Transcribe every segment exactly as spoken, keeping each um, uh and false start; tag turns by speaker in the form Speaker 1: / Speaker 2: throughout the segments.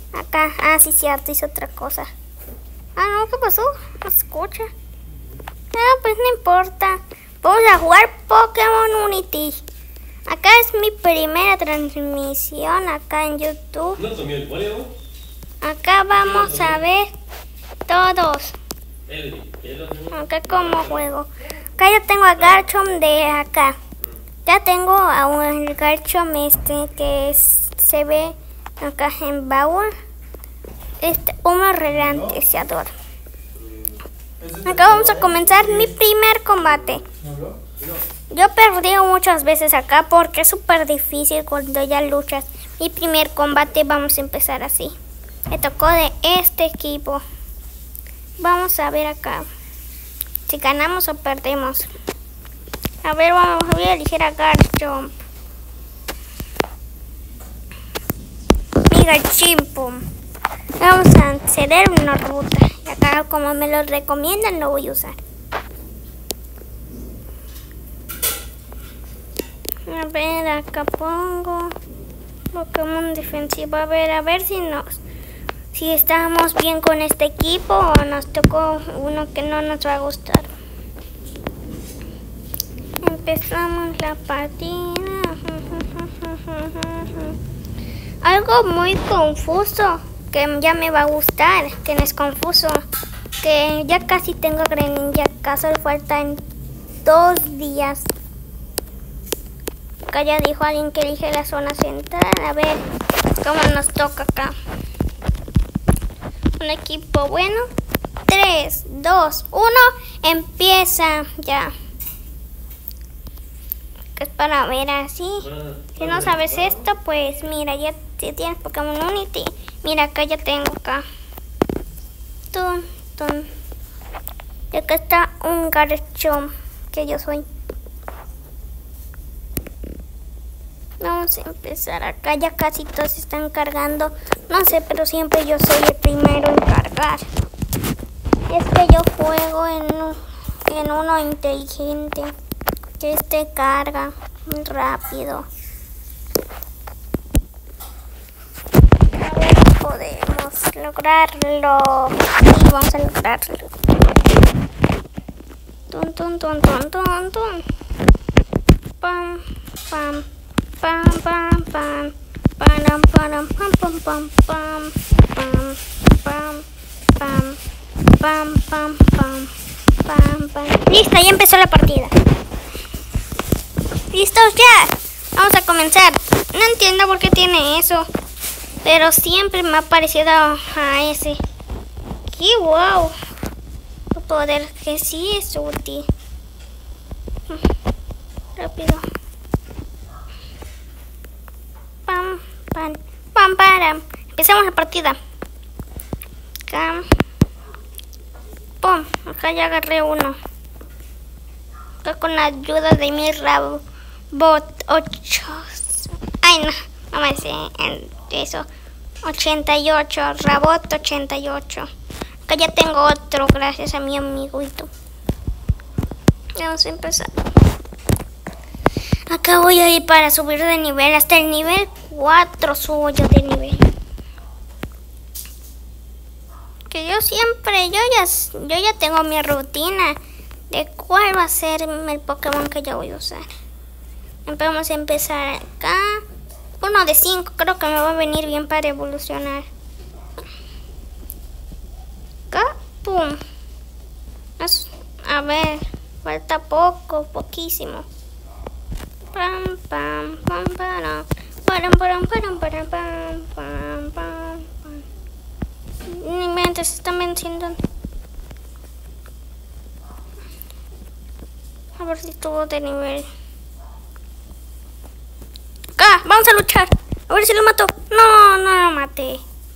Speaker 1: Acá, ah, sí, cierto, hice otra cosa. Ah, no, ¿qué pasó? No se escucha. No, pues no importa. Vamos a jugar Pokémon Unity. Acá es mi primera transmisión acá en YouTube. Acá vamos a ver todos. Acá como juego. Acá ya tengo a Garchomp de acá. Ya tengo a un Garchomp este que es, se ve acá en baúl. Este, uno relanceador. Acá vamos a comenzar mi primer combate. Yo he perdido muchas veces acá porque es súper difícil cuando ya luchas. Mi primer combate vamos a empezar así. Me tocó de este equipo. Vamos a ver acá si ganamos o perdemos. A ver, vamos, voy a elegir a Garchomp. Mi Garchimpo. Vamos a acceder a una ruta. Y acá, como me lo recomiendan, lo voy a usar. A ver, acá pongo Pokémon defensivo. A ver, a ver si nos, si estamos bien con este equipo o nos tocó uno que no nos va a gustar. Empezamos la partida. Algo muy confuso que ya me va a gustar, que no es confuso, que ya casi tengo Greninja, acaso le faltan dos días. Acá ya dijo alguien que elige la zona central. A ver cómo nos toca acá. Un equipo bueno. tres, dos, uno. Empieza ya. Que es para ver así. Si no sabes esto, pues mira, ya tienes Pokémon Unity. Mira, acá ya tengo acá. Tun, tun. Y acá está un Garchomp que yo soy. Vamos a empezar acá, ya casi todos están cargando. No sé, pero siempre yo soy el primero en cargar. Es que yo juego en, en uno inteligente, que este carga muy rápido. A ver si podemos lograrlo. Sí, vamos a lograrlo. Tun, tun, tun, tun, tun, tun. Pam, pam. Pam pam pam pam pam pam pam pam pam pam pam pam pam pam pam pam. Listo, ya empezó la partida. ¿Listos ya? Vamos a comenzar. No entiendo por qué tiene eso, pero siempre me ha parecido a ese. ¡Qué wow! Poder que sí es útil. Rápido. Pam, pam, pam, pam. Empezamos la partida. Acá. Pum, acá ya agarré uno. Acá con la ayuda de mi Rabot ocho. Ay, no, no me sé eso. ochenta y ocho, Rabot ochenta y ocho. Acá ya tengo otro, gracias a mi amiguito. Vamos a empezar. Acá voy a ir para subir de nivel. Hasta el nivel cuatro subo yo de nivel. Que yo siempre, yo ya, yo ya tengo mi rutina de cuál va a ser el Pokémon que yo voy a usar. Vamos a empezar acá. Uno de cinco, creo que me va a venir bien para evolucionar. Acá, pum. A ver, falta poco, poquísimo. Pam pam pam pam pam pam pam pam pam pam pam. Ni mente se están venciendo. A ver si tuvo de nivel. Acá, vamos a luchar. A ver si lo mato. No, no lo maté.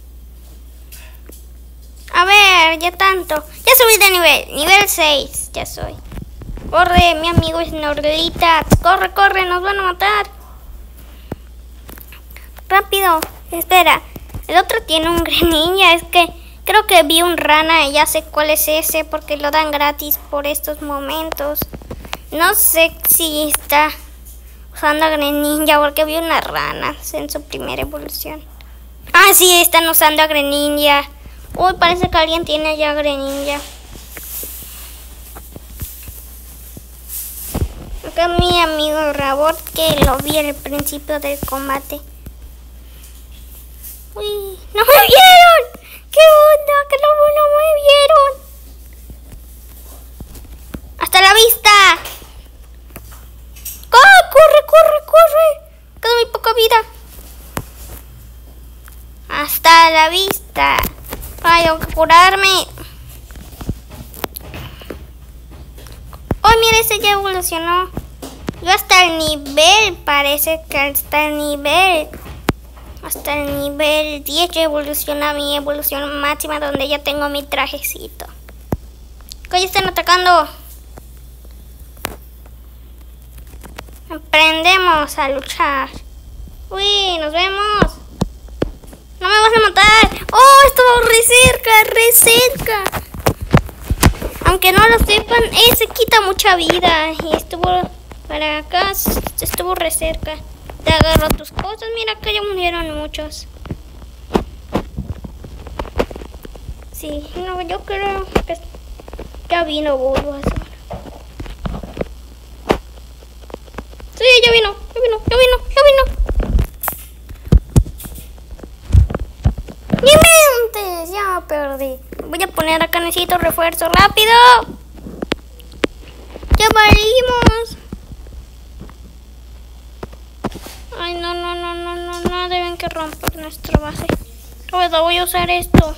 Speaker 1: A ver, ya tanto. Ya subí de nivel. Nivel seis, ya soy. Corre, mi amigo Snorlita. Corre, corre, nos van a matar. Rápido. Espera. El otro tiene un Greninja. Es que creo que vi un rana y ya sé cuál es ese porque lo dan gratis por estos momentos. No sé si está usando a Greninja porque vi una rana en su primera evolución. Ah, sí, están usando a Greninja. Uy, parece que alguien tiene ya a Greninja. Acá mi amigo Rabot, que lo vi al principio del combate. Uy, ¡no me vieron! ¡Qué onda! ¡Que no, no me vieron! ¡Hasta la vista! ¡Oh, corre, corre, corre! Queda muy poca vida. Hasta la vista. Ay, tengo que curarme. Oh, mira, ese ya evolucionó. Yo hasta el nivel, parece que hasta el nivel. Hasta el nivel diez ya evoluciona mi evolución máxima, donde ya tengo mi trajecito. ¿Qué están atacando? Aprendemos a luchar. Uy, nos vemos. No me vas a matar. Oh, estuvo re cerca, re cerca. Aunque no lo sepan, ese quita mucha vida. Y estuvo para acá, estuvo re cerca. Te agarró tus cosas. Mira, acá ya murieron muchos. Sí, no, yo creo que ya vino Bulbasaur. Sí, ya vino, ya vino, ya vino, ya vino. ¡Ni mentes! Ya perdí. Voy a poner acá, necesito refuerzo. ¡Rápido! ¡Ya valimos! Ay, no, no, no, no, no, no. Deben que romper nuestra base. Ahora voy a usar esto.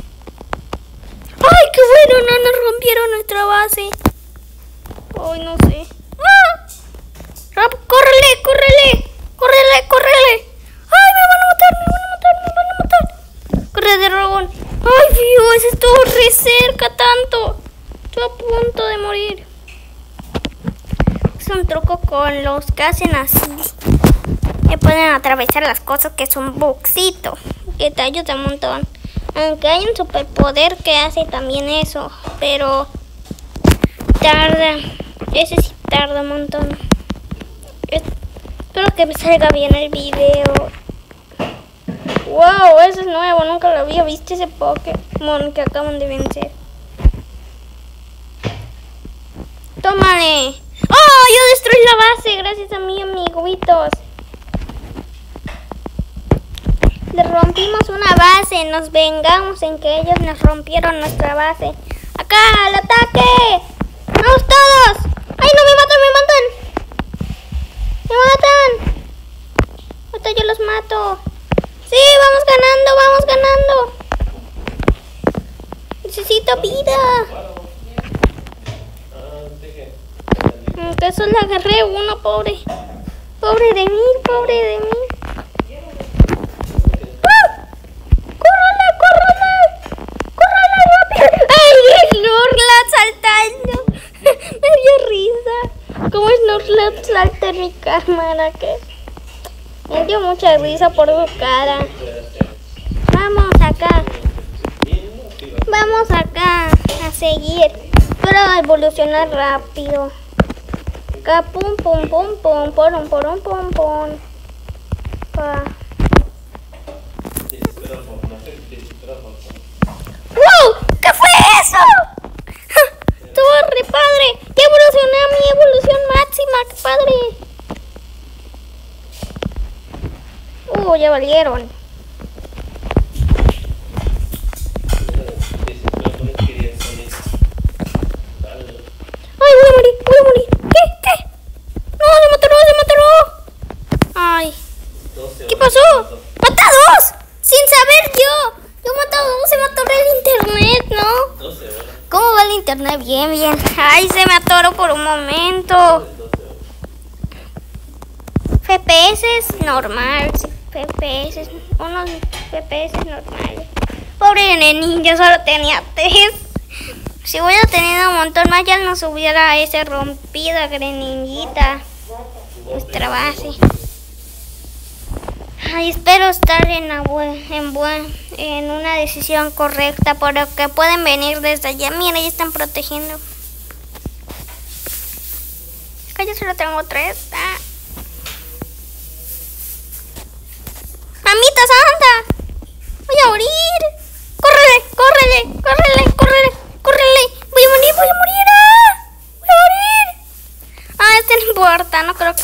Speaker 1: ¡Ay, qué bueno! No nos rompieron nuestra base. Ay, no sé. ¡Ah! ¡Rap! ¡Córrele, córrele! ¡Córrele, córrele! ¡Ay, me van a matar, me van a matar, me van a matar! ¡Corre de dragón! ¡Ay, Dios! Estuvo re cerca tanto. Estuve a punto de morir. Es un truco con los que hacen así. Que pueden atravesar las cosas, que es un bugsito. Que te ayuda un montón. Aunque hay un superpoder que hace también eso. Pero tarda. Ese sí tarda un montón. Espero que me salga bien el video. Wow, eso es nuevo, nunca lo había visto, ese Pokémon que acaban de vencer. ¡Tómale! ¡Oh! Yo destruí la base gracias a mi amiguitos. Le rompimos una base, nos vengamos en que ellos nos rompieron nuestra base. ¡Acá, al ataque! ¡Vamos todos! ¡Ay, no, me matan, me matan! ¡Me matan! Ahorita yo los mato. ¡Sí, vamos ganando, vamos ganando! Necesito vida. Aunque solo agarré uno, pobre. Pobre de mí, pobre de mí. ¡Ah! ¡Córrele, córrele! ¡Córrele rápido! ¡Ay, Snorlax saltando! Me dio risa. ¿Cómo Snorlax salta en mi cámara? ¿Qué? Me dio mucha risa por su cara. Vamos acá. Vamos acá a seguir. Pero a evolucionar rápido. Acá pum pum pum pum pum pum pum pum. Pa. ¡Wow! ¿Qué fue eso? Estuvo re padre. Ya evolucioné a mi evolución máxima. ¡Qué padre! Uh, ya valieron. Ay, voy a morir, voy a morir. ¿Qué? ¿Qué? No, se mató, se mató. Ay. ¿Qué pasó? ¡Mata a dos! Sin saber yo. Yo maté a dos, se me atoró el internet, ¿no? ¿Cómo va el internet? Bien, bien. Ay, se me atoró por un momento. F P S es normal. F P S, unos F P S normales. Pobre Greninja, solo tenía tres. Si hubiera tenido un montón más, ya nos hubiera ese rompida Greninjita. Nuestra base. Ay, espero estar en, la buen, en, buen, en una decisión correcta, porque pueden venir desde allá. Mira, ya están protegiendo. Es que yo solo tengo tres. Ah. ¡Mamita santa!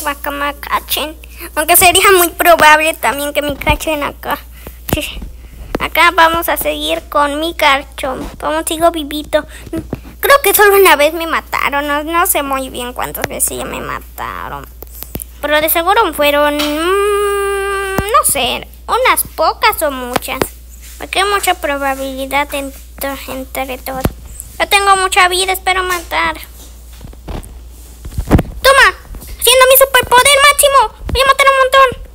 Speaker 1: para que me cachen. Aunque sería muy probable también que me cachen acá. Sí. Acá vamos a seguir con mi Garchomp. Vamos, sigo vivito. Creo que solo una vez me mataron. No, no sé muy bien cuántas veces ya me mataron. Pero de seguro fueron, mmm, no sé, unas pocas o muchas. Porque hay mucha probabilidad entre, entre todos. Yo tengo mucha vida, espero matar. ¡Toma! Haciendo mi superpoder máximo. Voy a matar un montón.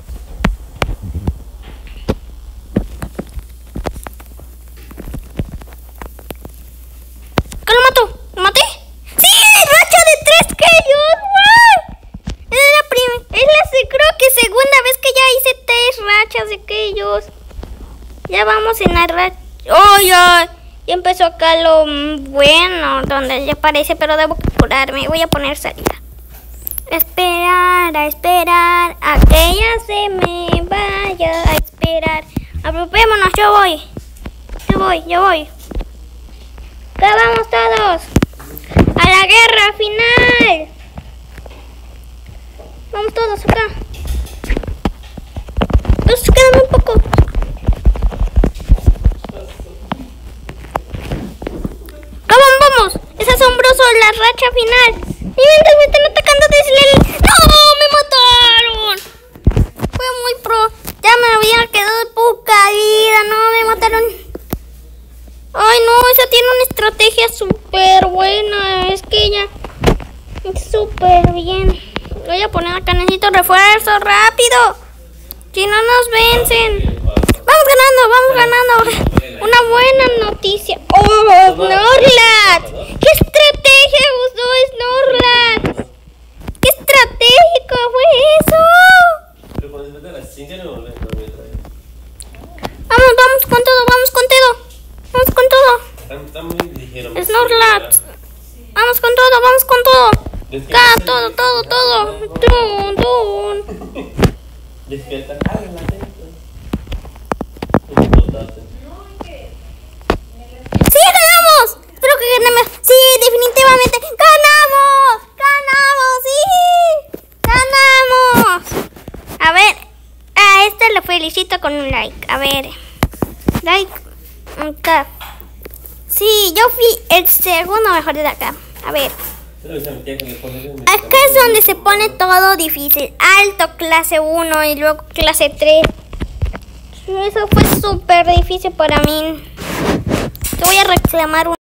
Speaker 1: ¿Qué lo mato? ¿Lo maté? ¡Sí! ¡Racha de tres killos! ¡Wow! Es la primera, es la, creo que segunda vez que ya hice tres rachas de killos. Ya vamos en la racha. ¡Oh, ya! Ya empezó acá lo bueno, donde ya aparece, pero debo curarme. Voy a poner salida. Esperar, a esperar, a que ella se me vaya a esperar. Agrupémonos, yo voy. Yo voy, yo voy. Acá vamos todos. A la guerra final. Vamos todos acá. Nos quedan un poco. Vamos, vamos. Es asombroso la racha final. Mientras me están atacando desde el... ¡No! ¡Me mataron! Fue muy pro. Ya me había quedado poca vida. No, me mataron. Ay, no, esa tiene una estrategia súper buena. Es que ella es súper bien. Voy a poner acá, necesito refuerzo, rápido. Si no nos vencen. Vamos ganando, vamos ganando. Una buena noticia. ¡Oh, Snorlax! ¿Qué estrategia usó Snorlax? ¿Qué estratégico fue eso? Vamos, vamos con todo, vamos con todo. Vamos con todo. Snorlax. Vamos con todo, vamos con todo. Acá, todo, todo, todo. Dun, dun. ¡Sí, ganamos! Espero que ganemos. Sí, definitivamente. ¡Ganamos! ¡Ganamos! ¡Sí! ¡Ganamos! A ver. A este lo felicito con un like. A ver. Like. Acá. Sí, yo fui el segundo mejor de acá. A ver. Acá es donde se pone todo difícil. Alto, clase uno y luego clase tres. Eso fue súper difícil para mí. Te voy a reclamar un...